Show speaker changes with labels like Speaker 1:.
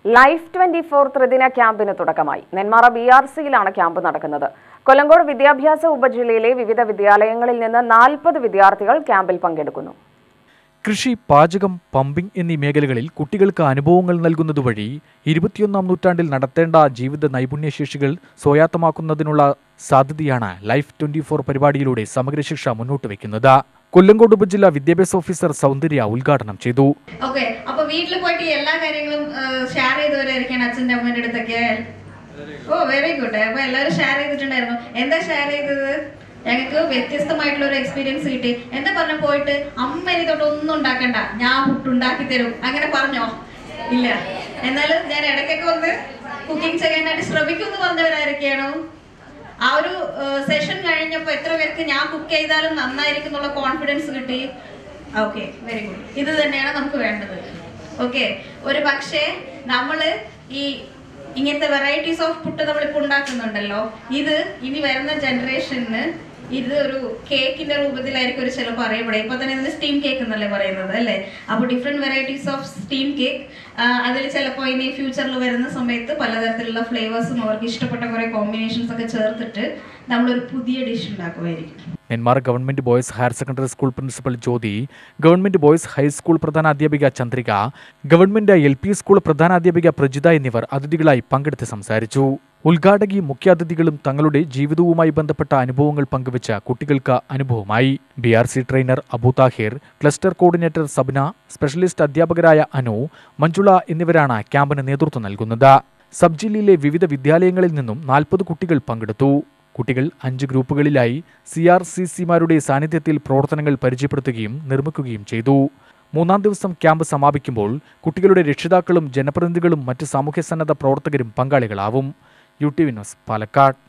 Speaker 1: Life 24 ത്രിദിന ക്യാമ്പിന് തുടക്കമായി. നെന്മാറ BRCയിലാണ് ക്യാമ്പ് നടക്കുന്നത്. കൊല്ലങ്കോട് വിദ്യാഭ്യാസ ഉപജില്ലയിലെ വിവിധ വിദ്യാലയങ്ങളിൽ നിന്ന് 40 വിദ്യാർത്ഥികൾ ക്യാമ്പിൽ പങ്കെടുക്കുന്നു.
Speaker 2: കൃഷി, പാചകം, പമ്പിംഗ് എന്നീ മേഖലകളിൽ കുട്ടികൾക്ക് അനുഭവങ്ങൾ നൽകുന്നതുവഴി 21ാം നൂറ്റാണ്ടിൽ നടത്തേണ്ട ജീവിത നൈപുണ്യശേഷികൾ സ്വായത്തമാക്കുന്നതിനുള്ള സാധ്യതയാണ് ലൈഫ് 24 പരിപാടിയിലൂടെ സമഗ്ര ശിക്ഷ മുന്നോട്ട് വയ്ക്കുന്നത്. കൊല്ലങ്കോട് ഉപജില്ലാ വിദ്യാഭ്യാസ ഓഫീസർ സൗന്ദര്യ ഉദ്ഘാടനം ചെയ്തു.
Speaker 3: അപ്പൊ വീട്ടിൽ പോയിട്ട് എല്ലാ കാര്യങ്ങളും ഷെയർ ചെയ്തവരായിരിക്കും അച്ഛൻ്റെ അമ്മേൻ്റെ അടുത്തൊക്കെ. Very good. അപ്പൊ എല്ലാവരും ഷെയർ ചെയ്തിട്ടുണ്ടായിരുന്നു. എന്താ ഷെയർ ചെയ്തത്? ഞങ്ങൾക്ക് വ്യത്യസ്തമായിട്ടുള്ള ഒരു എക്സ്പീരിയൻസ് കിട്ടി. എന്താ പറഞ്ഞ പോയിട്ട് അമ്മ ഇനി തൊട്ടൊന്നും ഉണ്ടാക്കണ്ട, ഞാൻ പുട്ടുണ്ടാക്കി തരും, അങ്ങനെ പറഞ്ഞോ? ഇല്ല. എന്നാലും ഞാൻ ഇടയ്ക്കൊക്കെ ഒന്ന് കുക്കിംഗ് ചെയ്യാനായിട്ട് ശ്രമിക്കുമെന്ന് പറഞ്ഞവരായിരിക്കണം. ആ ഒരു സെഷൻ കഴിഞ്ഞപ്പോൾ എത്ര പേർക്ക് ഞാൻ കുക്ക് ചെയ്താലും നന്നായിരിക്കും എന്നുള്ള കോൺഫിഡൻസ് കിട്ടി. Okay, very good. ഇത് തന്നെയാണ് നമുക്ക് വേണ്ടത്. ഓക്കെ, ഒരു പക്ഷേ നമ്മള് ഇങ്ങനത്തെ വെറൈറ്റീസ് ഓഫ് പുട്ട് നമ്മളിപ്പോൾ ഉണ്ടാക്കുന്നുണ്ടല്ലോ, ഇത് ഇനി വരുന്ന ജനറേഷന് ഇത് ഒരു കേക്കിന്റെ രൂപത്തിലായിരിക്കും ഒരു ചിലപ്പോൾ അറിയപ്പെടുക. ഇപ്പൊ തന്നെ ഇതിന് സ്റ്റീം കേക്ക് എന്നല്ലേ പറയുന്നത്, അല്ലേ? അപ്പോൾ different varieties of steam cake, അതിൽ ചിലപ്പോൾ ഇനി ഫ്യൂച്ചറിൽ വരുന്ന സമയത്ത് പലതരത്തിലുള്ള ഫ്ലേവേഴ്സും അവർക്ക് ഇഷ്ടപ്പെട്ട കുറെ കോമ്പിനേഷൻസ് ഒക്കെ ചേർത്തിട്ട് നമ്മളൊരു പുതിയ ഡിഷ് ഉണ്ടാക്കുമായിരിക്കും.
Speaker 2: Nenmara government boys higher secondary school principal Jyothi, government boys high school പ്രധാനാധ്യാപിക ചന്ദ്രിക, ഗവൺമെന്റ് LP സ്കൂൾ പ്രധാനാധ്യാപിക പ്രജിത എന്നിവർ അതിഥികളായി പങ്കെടുത്ത് സംസാരിച്ചു. ഉദ്ഘാടകി മുഖ്യാതിഥികളും തങ്ങളുടെ ജീവിതവുമായി ബന്ധപ്പെട്ട അനുഭവങ്ങൾ പങ്കുവച്ച കുട്ടികൾക്ക് അനുഭവമായി. BRC trainer Abu Thahir, cluster coordinator Sabna, specialist അധ്യാപകരായ അനു, മഞ്ജുള എന്നിവരാണ് ക്യാമ്പിന് നേതൃത്വം നൽകുന്നത്. സബ് ജില്ലയിലെ വിവിധ വിദ്യാലയങ്ങളിൽ നിന്നും 40 കുട്ടികൾ പങ്കെടുത്തു. കുട്ടികൾ 5 ഗ്രൂപ്പുകളിലായി CRCCമാരുടെ സാന്നിധ്യത്തിൽ പ്രവർത്തനങ്ങൾ പരിചയപ്പെടുത്തുകയും നിർമ്മിക്കുകയും ചെയ്തു. 3ാം ദിവസം ക്യാമ്പ് സമാപിക്കുമ്പോൾ കുട്ടികളുടെ രക്ഷിതാക്കളും ജനപ്രതിനിധികളും മറ്റ് സാമൂഹ്യ സന്നദ്ധ പ്രവർത്തകരും പങ്കാളികളാവും. UTV news, Palakkad.